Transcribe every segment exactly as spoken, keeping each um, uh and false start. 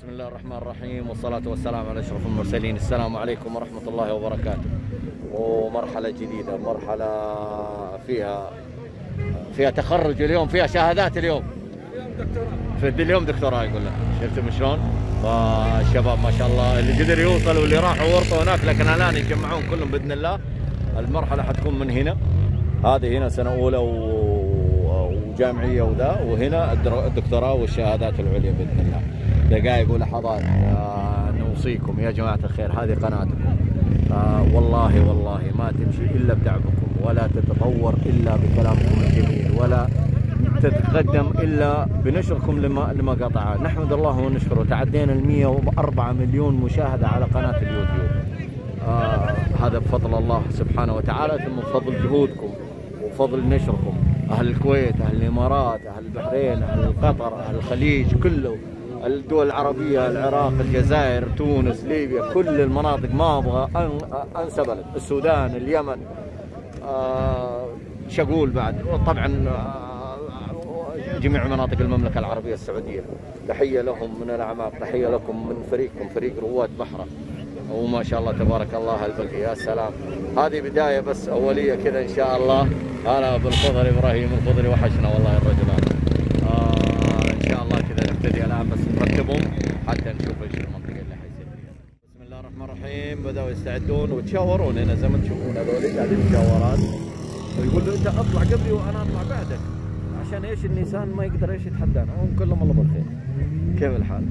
بسم الله الرحمن الرحيم والصلاة والسلام على أشرف المرسلين. السلام عليكم ورحمة الله وبركاته. ومرحلة جديدة، مرحلة فيها فيها تخرج اليوم، فيها شهادات اليوم. في اليوم دكتوراه يقول لك، شفتم شلون؟ فالشباب ما شاء الله اللي قدر يوصل واللي راحوا ورطوا هناك، لكن الآن يتجمعون كلهم بإذن الله. المرحلة حتكون من هنا، هذه هنا سنة أولى وجامعية وذا، وهنا الدكتوراه والشهادات العليا بإذن الله. دقائق ولحظات نوصيكم يا جماعة الخير، هذه قناتكم. آه والله والله ما تمشي إلا بدعمكم، ولا تتطور إلا بكلامكم الجميل، ولا تتقدم إلا بنشركم لما لمقاطعها. نحمد الله ونشكره، تعدينا ال مئة وأربعة مليون مشاهدة على قناة اليوتيوب. آه هذا بفضل الله سبحانه وتعالى، ثم بفضل جهودكم وفضل نشركم. أهل الكويت، أهل الإمارات، أهل البحرين، أهل قطر، أهل الخليج، كله الدول العربية، العراق، الجزائر، تونس، ليبيا، كل المناطق، ما أبغى أنسى بلد، السودان، اليمن، آه شقول بعد، طبعا آه جميع مناطق المملكة العربية السعودية. تحية لهم من الأعماق، تحية لكم من فريقكم، فريق رواد بحرة، وما شاء الله تبارك الله البقية. يا سلام، هذه بداية بس أولية كذا إن شاء الله. هلا بالخضر إبراهيم الخضري، وحشنا والله الرجلان. آه إن شاء الله كذا نبتدي الآن، بس نرتبهم حتى نشوف ايش المنطقة اللي حيصير فيها. بسم الله الرحمن الرحيم. بدأوا يستعدون وتشاورون هنا زي ما تشوفون، هذول قاعدين مشاورات، ويقول له أنت أطلع قبلي وأنا أطلع بعدك، عشان ايش النيسان ما يقدر ايش يتحدانا. هم كلهم الله بالخير. كيف الحال؟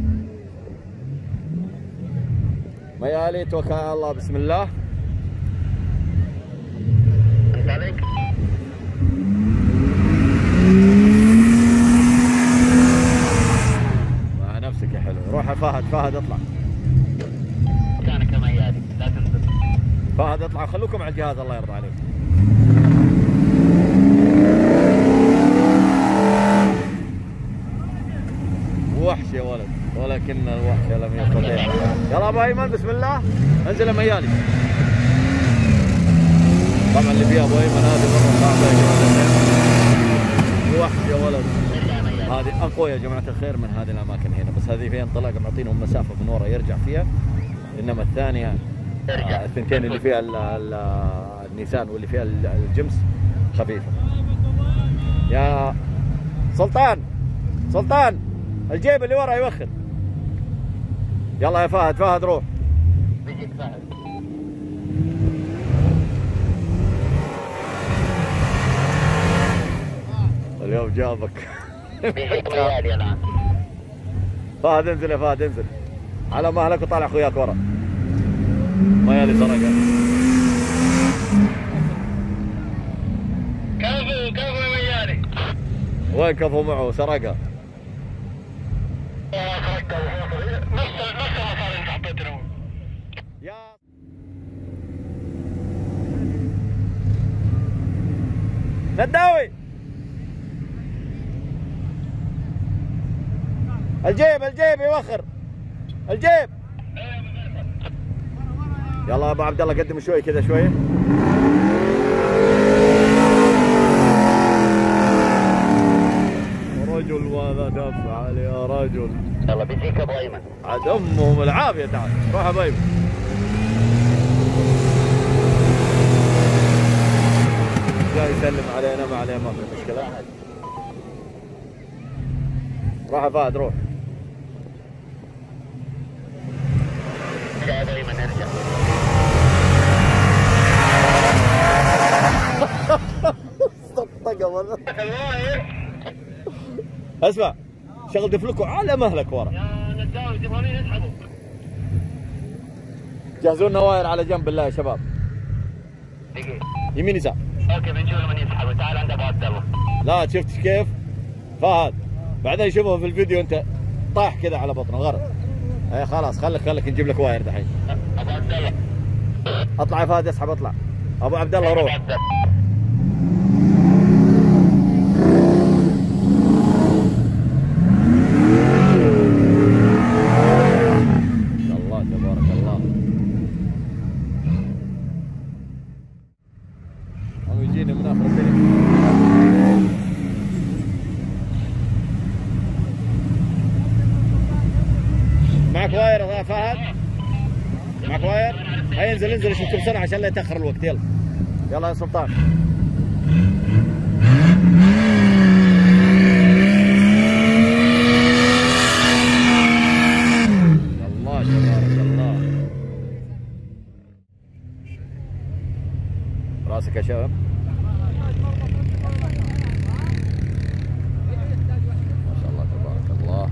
ميالي توكل على الله. بسم الله. عليك. مع نفسك يا حلو. روح يا فهد، فهد اطلع. مكانك يا ميالي، لا تنزل. فهد اطلع، خلوكم على الجهاز الله يرضى عليك. وحش يا ولد، ولكن الوحش لم يستطيع. يلا ابو ايمن بسم الله، انزل يا ميالي. طبعا اللي فيها ابو ايمن هذه مره صعبه يا جماعه الخير. وحش يا ولد، هذه اقوى يا جماعه الخير من هذه الاماكن هنا، بس هذه فيها انطلاقه معطينهم مسافه من ورا يرجع فيها، انما الثانيه آه الثنتين اللي فيها ال ال النيسان واللي فيها الجمس خفيفه. يا سلطان، سلطان الجيب اللي ورا يوخر. يلا يا فهد، فهد روح. بيجيك فهد. اليوم جابك. بيجيك ميالي الآن. فهد انزل يا فهد انزل، على مهلك وطالع اخوياك ورا. ميالي سرقه. كفو كفو يا ميالي. وين كفو معه؟ سرقه. نفس نفس المسار اللي حطيته له. يا نداوي الجيب، الجيب يوخر الجيب. يلا يا ابو عبد الله قدم شوي كذا شوي. رجل وهذا دفع عليه يا رجل. يلا بيجيك ابو ايمن. عاد امهم العافيه. تعال روح يا ابو ايمن. جاي يسلم علينا، ما عليه، ما في مشكله. روح يا فهد روح. يا ابو ايمن ارجع. طقطقه والله. اسمع، شغل دفلكوا على مهلك ورا. يا نداوي تبغى مين يسحبوا؟ جهزوا لنا واير على جنب بالله يا شباب. دقيقة. يمين يسار. اوكي بنشوف من يسحبوا. تعال عند ابو عبد الله. لا شفت كيف؟ فهد بعدين شوفه في الفيديو انت طايح كذا على بطنه غلط. اي خلاص خليك خليك نجيب لك واير دحين. ابو عبد الله. اطلع يا فهد اسحب اطلع. ابو عبد الله روح. الله تبارك الله. هم يجيني من اخر الدنيا. يا فهد؟ معك واير؟ هيا انزل انزل شوف بسرعه عشان لا يتاخر الوقت. يلا يلا يا سلطان. الله تبارك الله. راسك يا شباب. ما شاء الله تبارك الله.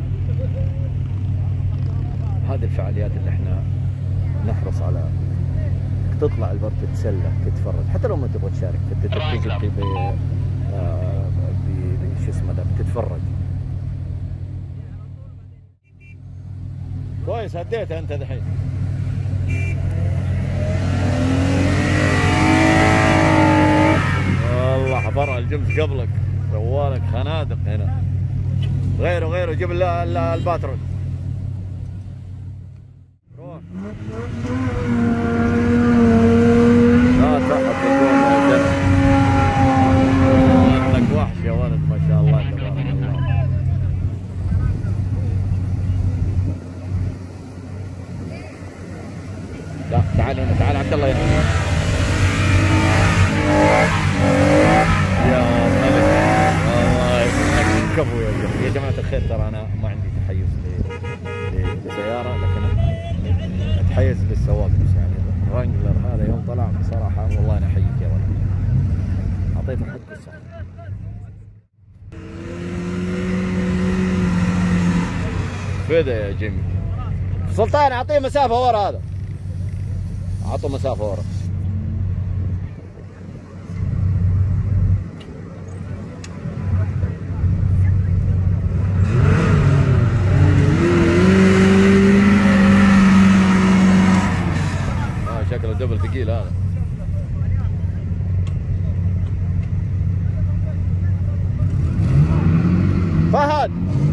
هذه الفعاليات اللي احنا نحرص على تطلع البر تتسلى تتفرج، حتى لو ما تبغى تشارك في التدقيق ب شو اسمه ده بتتفرج. كويس هديتها انت دحين. والله حفرها الجمس قبلك، سوالك خنادق هنا. غيره غيره جيب الباترون. روح. لا تحط الجول انك وحش يا ولد ما شاء الله تبارك الله. لا تعال هنا تعال عبد الله هنا. يا ملك والله انك كفو يا جماعه. يا جماعه الخير ترى انا ما عندي تحيز لسياره، لكن اتحيز للسواق بس. يعني الرانجلر هذا يوم طلع بصراحه والله انا احييك يا ولد، اعطيته حق الصح. فدا يا جيمي. سلطان اعطيه مسافه ورا، هذا اعطوا مسافه ورا. شكله دبل ثقيل هذا. فهد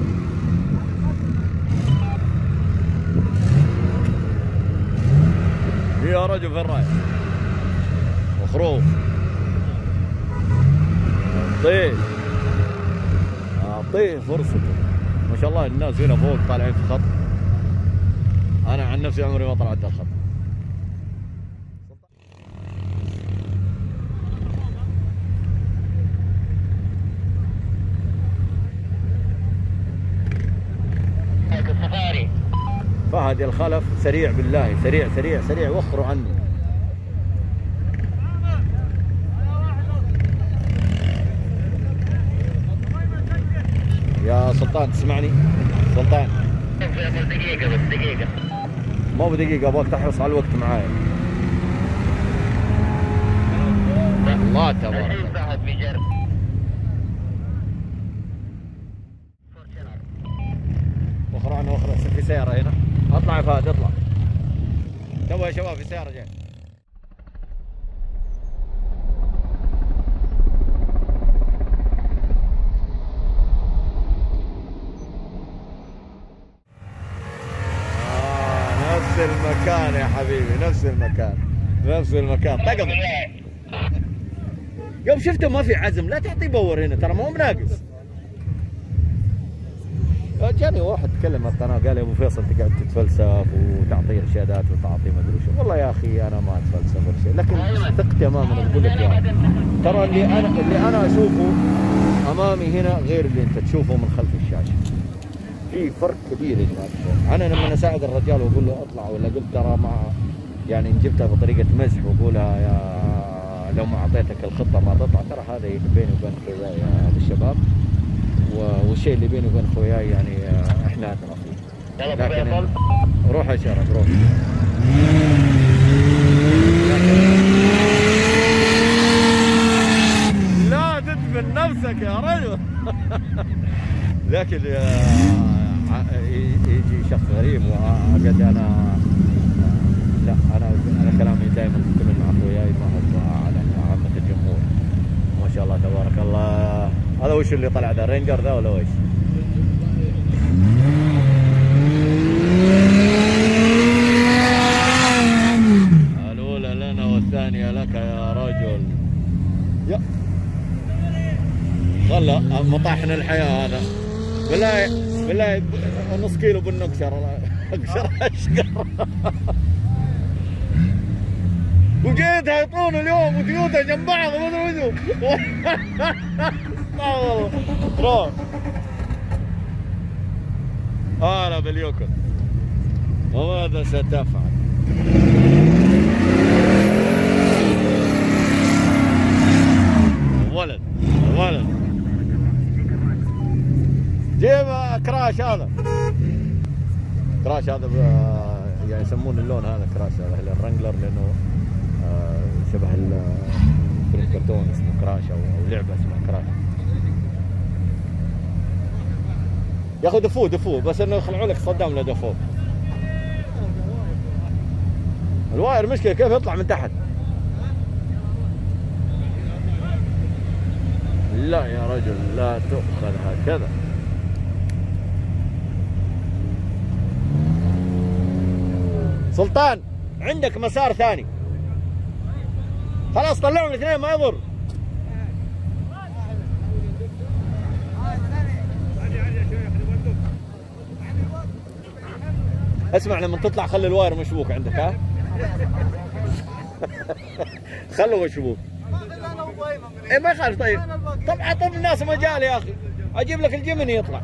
يا رجل في الرايح وخروف. اعطيه اعطيه فرصته. ما شاء الله الناس هنا فوق طالعين في خط. انا عن نفسي عمري ما طلعت الخط. فهد يا الخلف سريع بالله، سريع سريع سريع، وخروا عني. يا سلطان تسمعني؟ سلطان دقيقة بس دقيقة. مو بدقيقة، ابغاك تحرص على الوقت معايا. الله تبارك الله. وخر عنه وخر. في سيارة هنا. اطلع يا فهد اطلع. تو يا شباب في سيارة جاي. آه نفس المكان يا حبيبي، نفس المكان نفس المكان. طقم يوم شفته ما في عزم لا تعطيه باور هنا، ترى ما هو بناقص. جاني واحد تكلم على القناه قال يا ابو فيصل تقعد تتفلسف وتعطيه ارشادات وتعطيه ما ادري شو. والله يا اخي انا ما اتفلسف ولا شيء، لكن ثق تماما بقول لك يعني ترى اللي انا اللي انا اشوفه امامي هنا غير اللي انت تشوفه من خلف الشاشه. في فرق كبير هناك. انا لما اساعد الرجال واقول له اطلع، ولا قلت ترى مع يعني ان جبتها بطريقه مزح واقولها يا لو ما اعطيتك الخطه ما تطلع، ترى هذا بيني وبين خوياي الشباب، والشيء اللي بيني وبين خوياي يعني احنا ادرى فيه. لكن روح يا شرف روح. لا تدفن نفسك يا رجل. لكن يجي شخص غريب وقد انا لا انا انا كلامي دائما كل مع اخوياي ما هو على عامه الجمهور. ما شاء الله تبارك الله. هذا وش اللي طلع ذا رينجر ذا ولا وش؟ الاولى لنا والثانيه لك يا رجل. يا خلا مطاحن الحياه هذا بالله بالله نص كيلو بالنكسر. اقشر اشقر. وجيتها يطون اليوم وجيوتها جنب بعض ما ادري وشو. لا والله روح. هلا باليوكل وماذا ستفعل؟ ولد ولد جيب كراش هذا كراش هذا يعني يسمون اللون هذا كراش هذا الرنجلر لانه شبه فيلم كرتون اسمه كراش او لعبه اسمها كراش. يا اخي دفوه دفوه بس انه يخلعوا لك صدام لا دفوه. الواير مشكله كيف يطلع من تحت؟ لا يا رجل لا تؤخذ هكذا. سلطان عندك مسار ثاني خلاص طلعوا الاثنين ما يضر. اسمع لما تطلع خلي الواير مشبوك عندك ها. خلوه مشبوك. ايه ما يخالف. طيب طب اعطوا الناس مجال يا اخي اجيب لك الجيمني يطلع.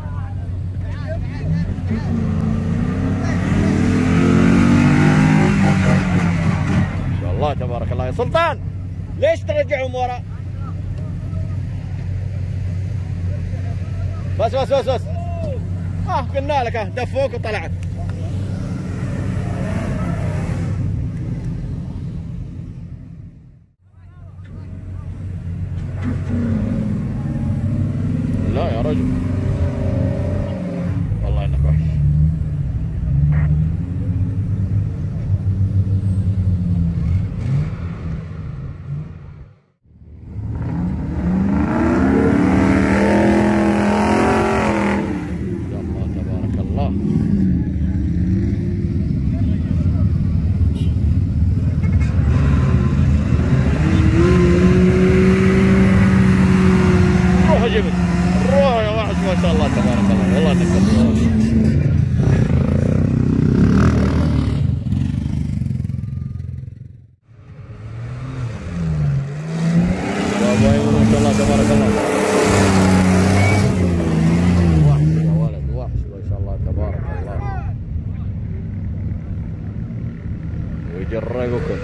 ما شاء الله تبارك الله. يا سلطان ليش ترجعهم ورا؟ بس بس بس بس اه قلنا لك اه دفوك وطلعت. لا يا رجل والله انك وحش. يا الله تبارك الله. روح جبل روح يا واحد ما شاء الله تبارك الله والله انك الله. ما شاء الله تبارك الله. وحش يا ولد وحش ما شاء الله تبارك الله. ويجرقكم.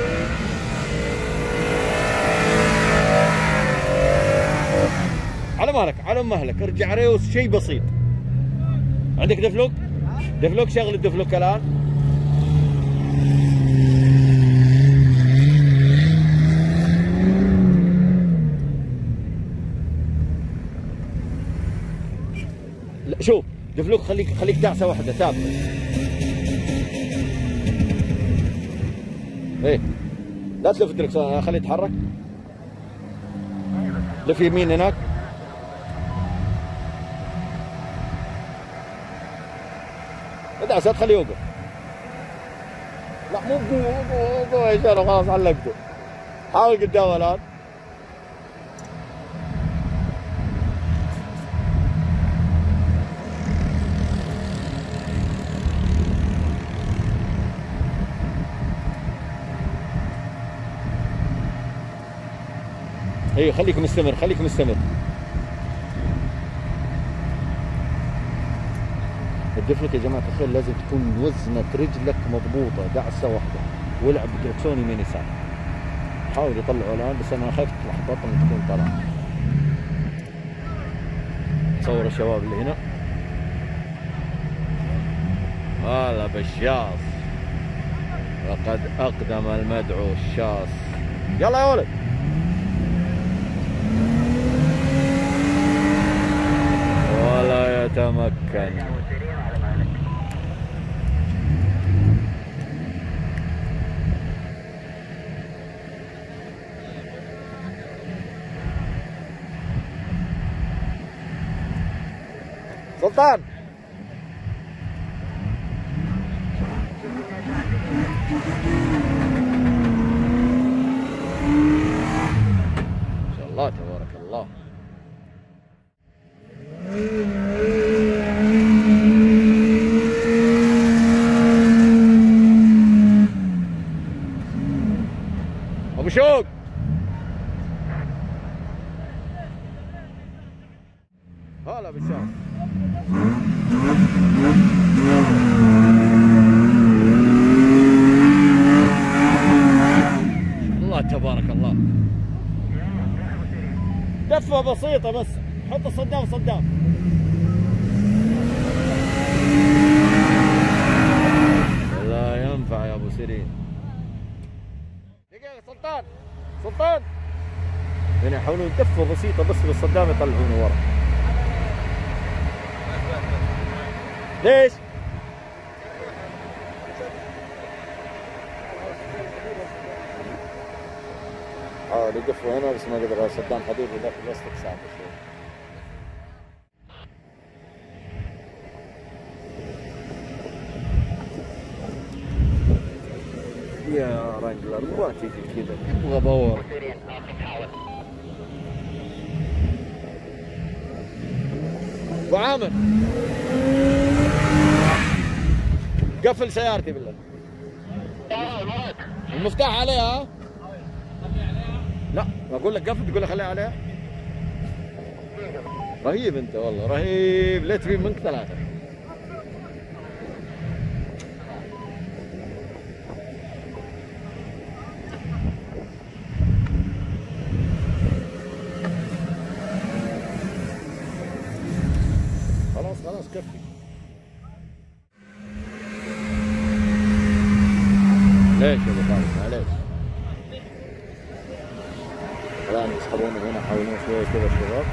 على مهلك على مهلك ارجع ريوس شيء بسيط. عندك دفلوك؟ دفلوك شغل الدفلوك الان. لا شوف دفلوك خليك خليك دعسه واحده ثابته. ايه لا تلف الدركسون خليه يتحرك. لف يمين هناك. ادعس تخليه يوقف. لا مو مو مو يا شباب خلاص علقته. حاول قدام الان. اي خليك مستمر خليك مستمر. الدفلك يا جماعه الخير لازم تكون وزنه رجلك مضبوطه دعسه واحده والعب بدركسون يمين يسار. حاول يطلعوا الان بس انا خايف تلخبط ان تكون طلع. صور الشباب اللي هنا. هلا بالشاص وقد اقدم المدعو الشاص. يلا يا ولد. ولا يتمكن. سلطان ما شاء الله تبارك الله. هلا بالشام. الله تبارك الله. دفة بسيطة بس، حط الصدام صدام. لا ينفع يا ابو سيرين. دقيقة سلطان، سلطان. هنا يحاولون دفة بسيطة بس بالصدام يطلعونه ورا. ليش؟ حاولوا يدفوا هنا بس ما قدروا. صدام حديد ودخل وسطك صعب شوي. يا رانجلر ما تيجي كذا، ابغى باور. ابو عامر قفل سيارتي بالله. المفتاح عليها. لا اقول لك قفل تقول لي خليها عليها. رهيب انت والله رهيب. ليه تبين منك ثلاثة؟ خلاص خلاص كفي. ليش يا ابو خالد معليش؟ الان يسحبونه هنا يحاولون شوي كذا الشباب.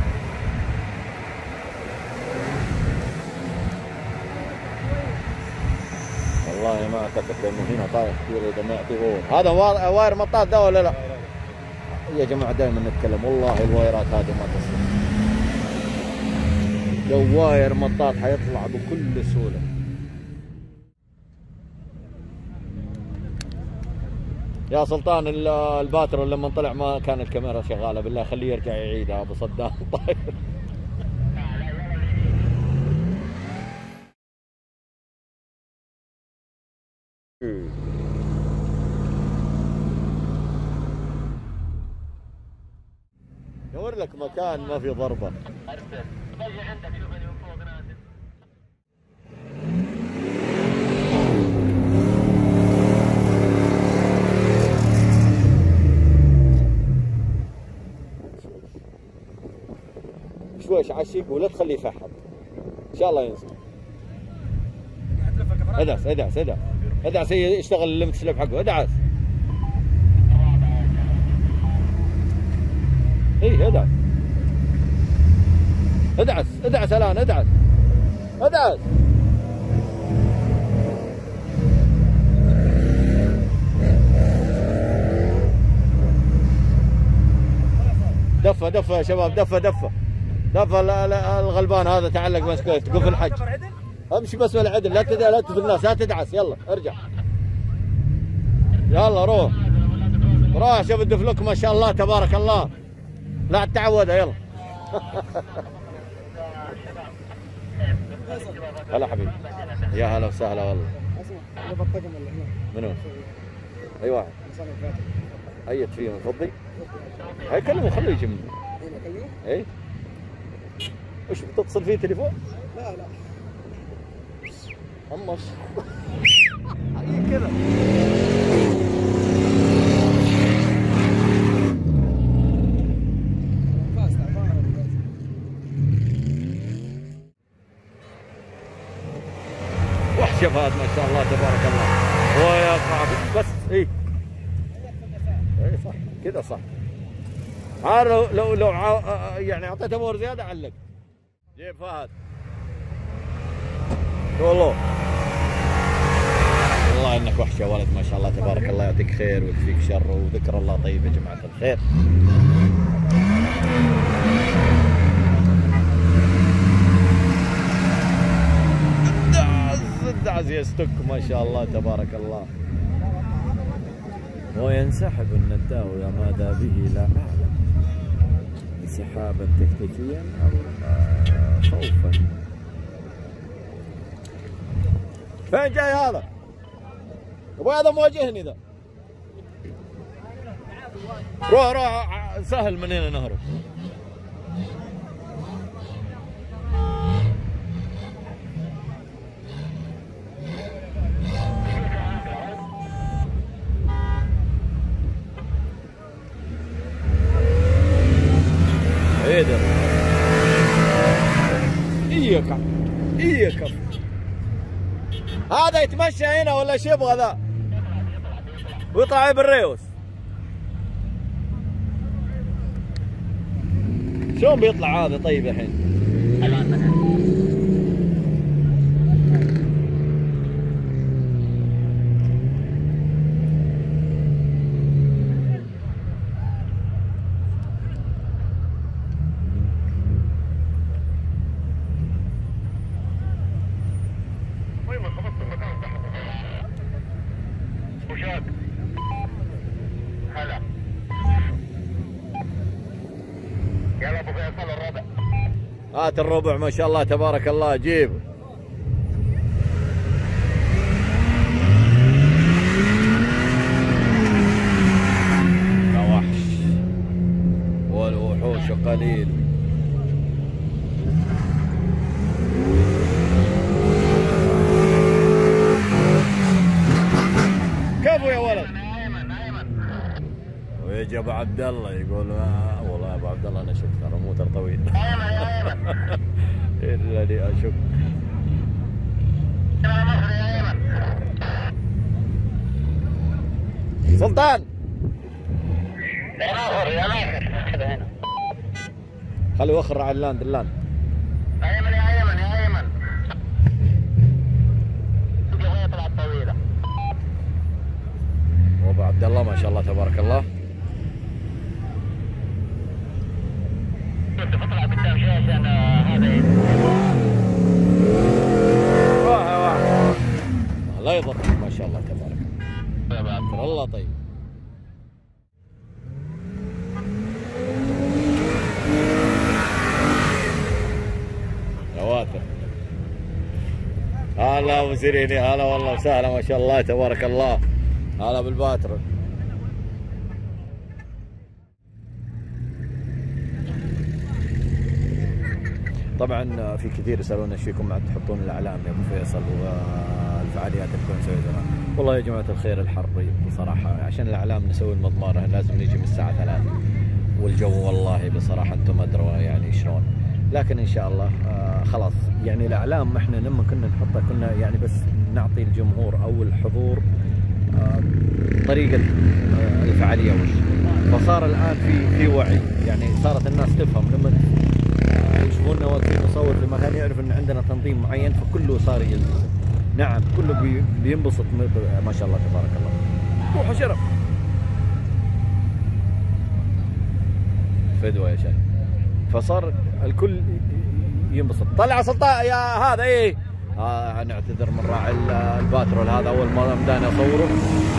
والله ما اعتقد انه هنا طايح كثير اذا ما يعطيه. هذا واير مطاط ده ولا لا؟ يا جماعه دائما نتكلم والله الوايرات هذه ما تصلح. لو واير مطاط حيطلع بكل سهوله. يا سلطان الباترو لما طلع ما كان الكاميرا شغاله، بالله خليه يرجع يعيدها ابو صدام. طيب دور لك مكان ما في ضربه. شويش عشيق ولا تخليه يفحط ان شاء الله ينزل. ادعس ادعس ادعس ادعس يشتغل الليمت سليب حقه. ادعس ايه ادعس ادعس ادعس الان ادعس ادعس. دفه دفه يا شباب دفه دفه دفه. الغلبان هذا تعلق مسكوت تقف الحج. امشي بس ولا عدل. لا تدعس لا تدعس الناس لا تدعس. يلا ارجع يلا روح روح. شوف الدفلوك ما شاء الله تبارك الله. لا تعودها يلا. هلا حبيبي يا هلا وسهلا والله. منو؟ اي واحد ايت فيهم فضي. هاي كلمه خليه يجي منه. اي وش بتتصل فيه تليفون؟ لا لا طمش. اي كذا. وحش يا فهد ما شاء الله تبارك الله. ويقع بس اي اي صح كذا صح. عارف لو لو لو يعني اعطيته مور زياده علق. جيب فهد والله والله انك وحش يا ولد ما شاء الله تبارك الله. يعطيك خير ويكفيك شر وذكر الله طيب يا جماعه الخير. الدعز يستك ما شاء الله تبارك الله. وينسحب النداء يا ماذا به لا اعلم. انسحابا تكتيكيا او خوفا. فين جاي هذا؟ ابوي هذا مواجهني ذا. روح روح سهل من هنا نهرب. فيدر. اياك اياك هذا يتمشى هنا ولا ايش يبغى ذا؟ ويطلع بالريوس. شلون بيطلع هذا طيب الحين؟ هلا يلا ابو فيصل الربع. هات الربع ما شاء الله تبارك الله. جيب يا وحش والوحوش قليل. كفو يا ولد. ويجي ابو عبد الله يقول آه والله يا ابو عبد الله انا اشك ترى موتر طويل. الا لي اشك. سلطان يا الاخر يا الاخر هذا هنا. خليه يوخر على اللاند اللاند. ايمن يا ايمن يا ايمن. الجويه طلعت طويله. وابو عبد الله ما شاء الله تبارك الله. كنت بطلع قدام شوي عشان هذا واحد واحد لا يضر ما شاء الله تبارك الله. الله طيب. رواتب. هلا ابو سيريني. هلا والله وسهلا ما شاء الله تبارك الله. هلا بالباتر. طبعا في كثير يسالون ايش فيكم ما تحطون الاعلام يا ابو فيصل والفعاليات اللي كنا نسويها زمان. والله يا جماعه الخير الحر بصراحه عشان الاعلام نسوي المضماره لازم نجي من الساعه ثلاثة والجو والله بصراحه انتم ادروا يعني شلون. لكن ان شاء الله آه خلاص يعني الاعلام احنا لما كنا نحطها كنا يعني بس نعطي الجمهور او الحضور آه طريقه آه الفعاليه وش. فصار الان في في وعي يعني صارت الناس تفهم لما يشوفونا واقفين نصور في مكان يعرف ان عندنا تنظيم معين فكله صار يلتزم. نعم كله بي بينبسط ما شاء الله تبارك الله. روحوا شرف فدوه يا شيخ. فصار الكل ينبسط. طلع سلطان يا هذا ايه. آه نعتذر من راعي الباترول هذا اول مره بدانا نصوره.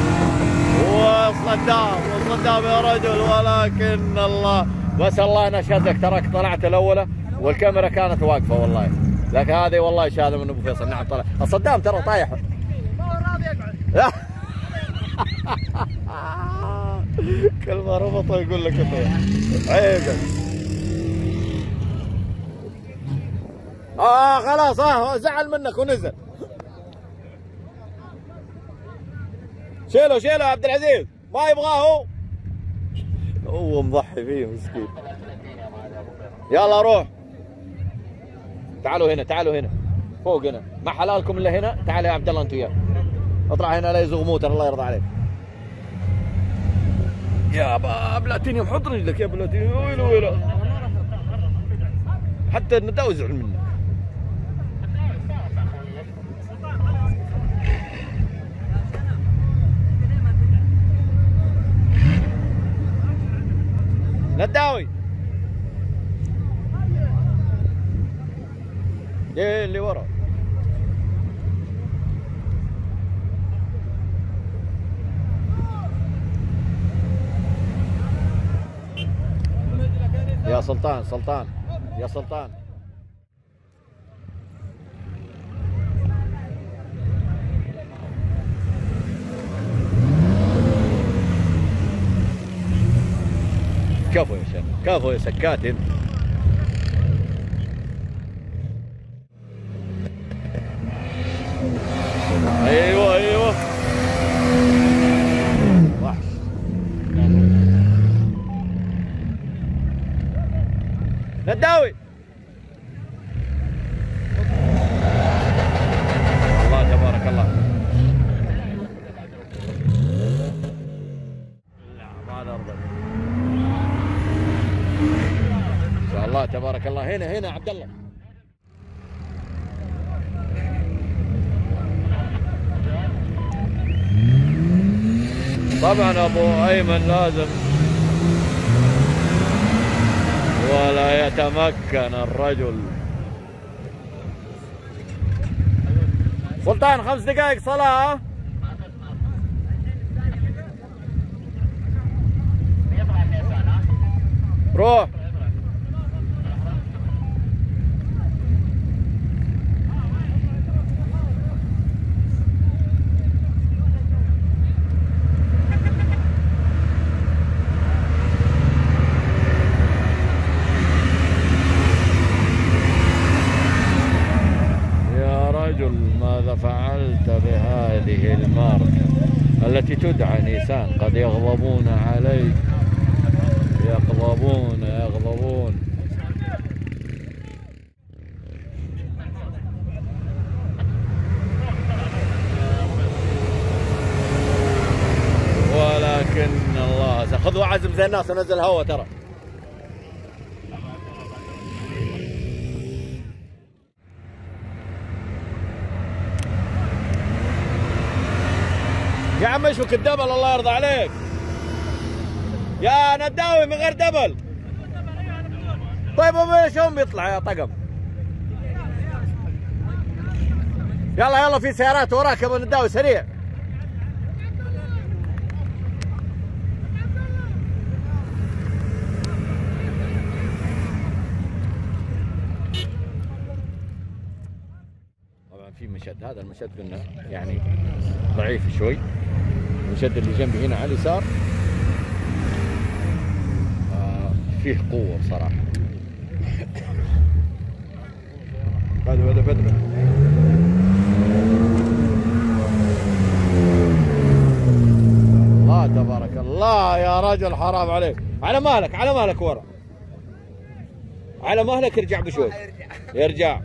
وصدام وصدام يا رجل ولكن الله بس الله نشهدك تراك طلعت الاولى والكاميرا كانت واقفه والله. لكن هذه والله شهاده من ابو فيصل. نعم طلع الصدام ترى طايح. ما هو راضي يقعد. كل ما ربطه يقول لك يطيح. عيب. اه خلاص اه زعل منك ونزل. شيله شيله يا عبد العزيز ما يبغاه هو. هو مضحي فيه مسكين. يلا روح. تعالوا هنا تعالوا هنا فوق هنا ما حلالكم الا هنا. تعال يا عبد الله انت وياه اطلع هنا لا يزغ موتر الله يرضى عليك. يا بلاتينيوم حط رجلك يا بلاتينيوم. ويلو ويلو حتى النداء يزعل منك. نداوي ايه اللي ورا. يا سلطان سلطان يا سلطان كفو يا شيخ كفو يا سكات انت. ايوه ايوه وحش. نداوي الله تبارك الله. لا ما نرضى ان شاء الله تبارك الله. هنا هنا عبد الله. طبعا ابو ايمن لازم ولا يتمكن الرجل. سلطان خمس دقائق صلاة. روح ماذا فعلت بهذه الماركة التي تدعى نيسان؟ قد يغضبون عليك، يغضبون يغضبون. ولكن الله خذوا عزم زي الناس ونزل هوا ترى. يا عم اشوك الدبل الله يرضى عليك يا نداوي من غير دبل. طيب ابو شلون بيطلع يا طقم؟ يلا يلا في سيارات وراك يا ابو نداوي سريع. طبعا في مشد، هذا المشد قلنا يعني ضعيف شوي. المشد اللي جنبي هنا على اليسار آه فيه قوة بصراحة. هذا هذا بدر. الله تبارك الله يا رجل حرام عليك. على مهلك على مهلك ورا. على مهلك ارجع بشوي. يرجع.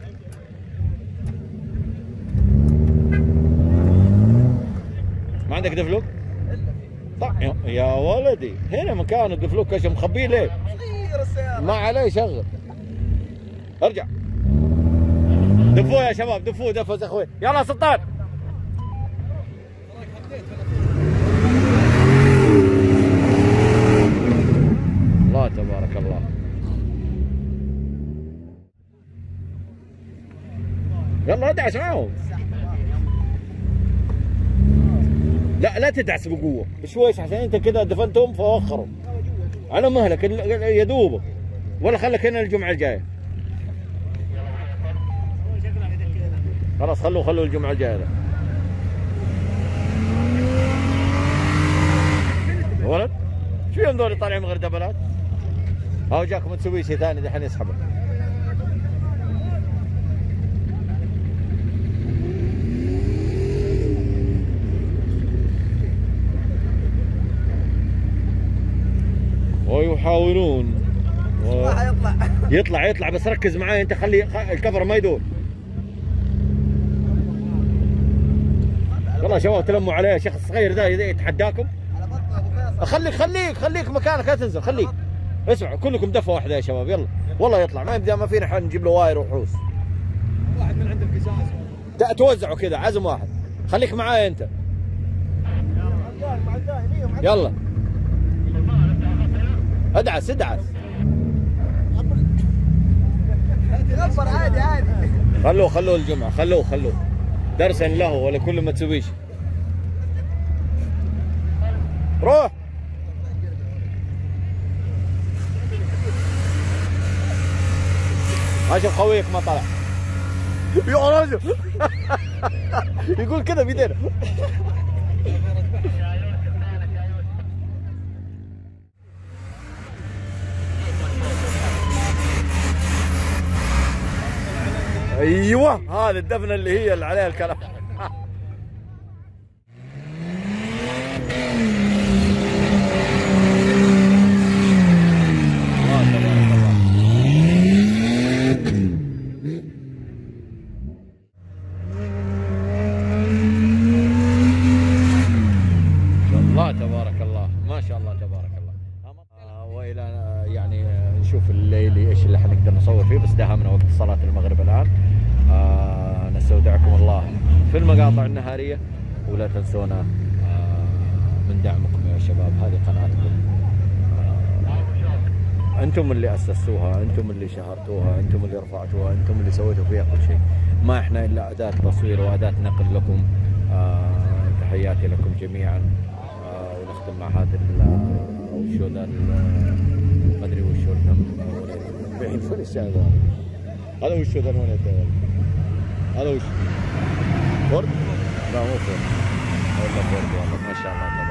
ما عندك دفلوك؟ طيب يا ولدي هنا مكان الدفلوك ايش مخبيه ليه؟ صغير السيارة. ما عليه شغل. ارجع. دفوه يا شباب دفوه دفوا يا اخوي. يلا سلطان. الله تبارك الله. يلا ادعس معاهم. لا لا تدعس بقوه بشويش عشان انت كذا دفنتهم فوخروا. على مهلك يا دوبك ولا خليك هنا الجمعه الجايه. خلاص خلوه خلوه الجمعه الجايه. يا ولد شو يوم ذول طالعين من غير دبلات؟ هاو جاك متسوبيشي ثاني دحين يسحبه. ويحاولون و... يطلع يطلع يطلع بس ركز معي انت خلي الكفر ما يدور. والله شباب تلموا عليه الشيخ الصغير ذا يتحداكم. خليك خليك خليك مكانك لا تنزل خليك. اسمعوا كلكم دفه واحده يا شباب يلا والله يطلع ما يبدا ما فينا حل نجيب له واير وحوس. واحد من عند القزاز توزعوا كذا عزم واحد. خليك معاي انت. يلا ادعس ادعس. عادي عادي. خلوه خلوه الجمعه خلوه خلوه درسا له ولا كل ما تسويش. روح. اشوف خويك ما طلع. يا رجل يقول كذا بيدينا. ايوه هذا الدفنه اللي هي اللي عليها الكلام. الله تبارك الله. لي ايش اللي حنقدر نصور فيه، بس داهمنا وقت صلاة المغرب الان. آه نستودعكم الله في المقاطع النهارية، ولا تنسونا آه من دعمكم يا شباب. هذه قناتكم، آه انتم اللي اسستوها، انتم اللي شهرتوها، انتم اللي رفعتوها، انتم اللي سويتوا فيها كل شيء. ما احنا الا اداة تصوير واداة نقل لكم. آه تحياتي لكم جميعا. آه ونختم مع هذا وشو ذا ما ادري وشو الحين الشاهد هذا. وشو ذا الونيت هذا؟ وش فورد؟ لا مو فورد، والله فورد والله ما شاء الله.